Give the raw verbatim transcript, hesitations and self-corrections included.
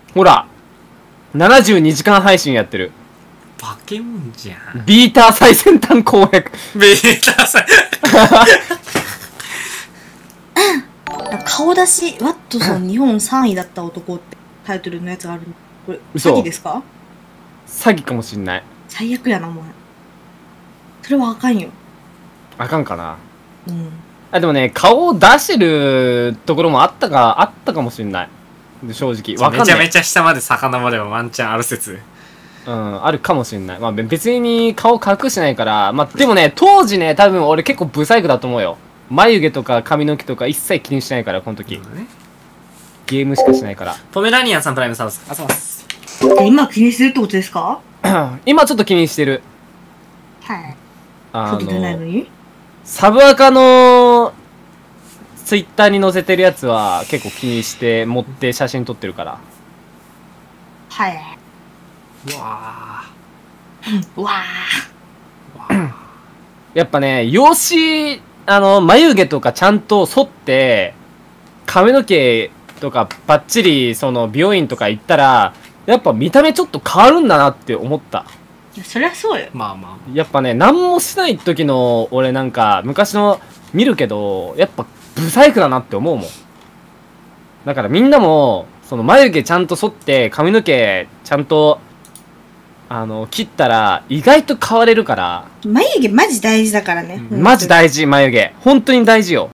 ほらななじゅうにじかん配信やってる。 バケモンじゃん。 ビーター最先端公約。 ビーターさ顔出し、ワットソン日本さんいだった男ってタイトルのやつがある。これ、 嘘詐欺ですか？ 詐欺かもしんない。 最悪やな、お前。それはあかんよ。 あかんかな。 うん。 あ、でもね、顔を出してるところもあったか、あったかもしんない。正直。わかんない。 めちゃめちゃ下まで遡ればワンチャンある説。 うん、あるかもしんない。まあ別に顔隠してないから、まあでもね、当時ね、多分俺結構ブサイクだと思うよ。眉毛とか髪の毛とか一切気にしないから、この時。 ね、 ゲームしかしないから。 ポメラニアンさんプライムサービス。あざます。 今気にしてるってことですか？ 今ちょっと気にしてる。 はい。 あ外出ないのの、 に？ サブアカのツイッターに載せてるやつは結構気にして持って写真撮ってるから。 はい。 うわうわー。 やっぱね、容姿、あの、眉毛とかちゃんと剃って、髪の毛とかバッチリ、その、美容院とか行ったら、やっぱ見た目ちょっと変わるんだなって思った。 ー。いや、そりゃそうよ。 まあまあ。 やっぱね、何もしない時の、俺なんか、昔の見るけど、やっぱ、ブサイクだなって思うもん。だからみんなも、その、眉毛ちゃんと剃って、髪の毛ちゃんと、あの、切ったら、意外と変われるから。 眉毛マジ大事だからね。 マジ大事、眉毛。本当に大事よ。